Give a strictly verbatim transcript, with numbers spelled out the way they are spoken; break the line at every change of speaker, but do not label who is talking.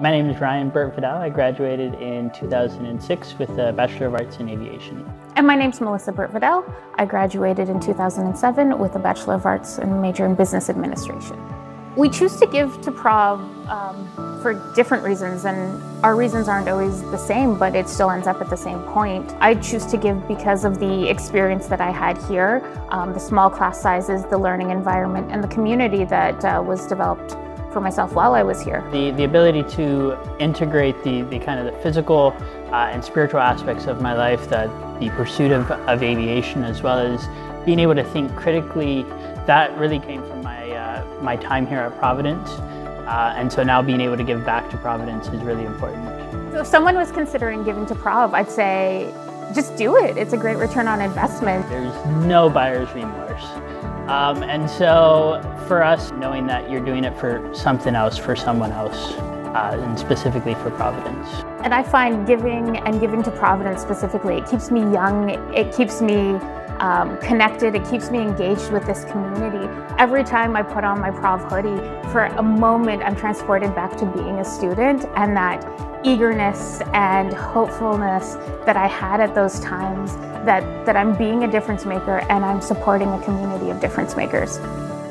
My name is Ryan Burt Vidal. I graduated in two thousand six with a Bachelor of Arts in Aviation.
And my name's Melissa Burt Vidal. I graduated in two thousand seven with a Bachelor of Arts and major in Business Administration. We choose to give to Prov um, for different reasons, and our reasons aren't always the same, but it still ends up at the same point. I choose to give because of the experience that I had here, um, the small class sizes, the learning environment, and the community that uh, was developed for myself while I was here.
The, the ability to integrate the, the kind of the physical uh, and spiritual aspects of my life, the, the pursuit of, of aviation, as well as being able to think critically, that really came from my, uh, my time here at Providence. Uh, and so now being able to give back to Providence is really important.
So if someone was considering giving to Prov, I'd say just do it. It's a great return on investment.
There's no buyer's remorse. Um, and so for us, knowing that you're doing it for something else, for someone else, uh, and specifically for Providence.
And I find giving and giving to Providence specifically, it keeps me young, it keeps me um, connected, it keeps me engaged with this community. Every time I put on my Prov hoodie, for a moment I'm transported back to being a student, and that eagerness and hopefulness that I had at those times, that, that I'm being a difference maker and I'm supporting a community of difference makers.